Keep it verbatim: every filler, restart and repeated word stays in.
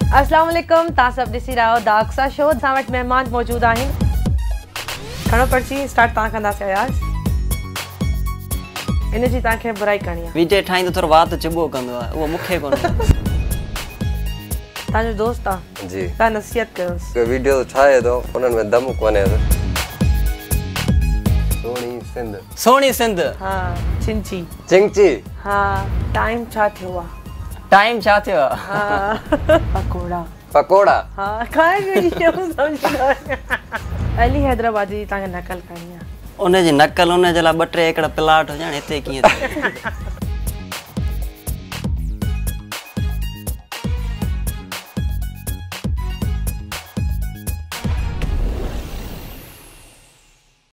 अस्सलाम वालेकुम, तव्हां सभु ॾिसी रहिया आहियो दाक्सा शो। असां वटि महिमान मौजूदु आहिनि। खणो पर्ची, स्टार्ट तव्हां कंदासीं अयाज़। इन जी तव्हांखे बुराई करणी आहे। वीडियो ठाहींदो थोरो वात चिबो कंदो आहे, उहो मूंखे कोन। तव्हांजो दोस्त आहे जी, तव्हां नसीहत कयोसि। वीडियो ठाहे थो, उन्हनि में दम कोन्हे। सोणी सिंध, सोणी सिंध। हा, चिंची चिंची। हा, टाइम छा थियो आहे? टाइम छा थियो आहे? हा, पकोड़ा। पकोड़ा। हा, खाए कहिड़ी शयूं सम्झंदा आहियो। अली हैदराबादी जी तव्हांखे नकल करणी आहे। उनजी नकल उन जे लाइ ॿ टे एकड़ प्लाट हुजनि, हिते कीअं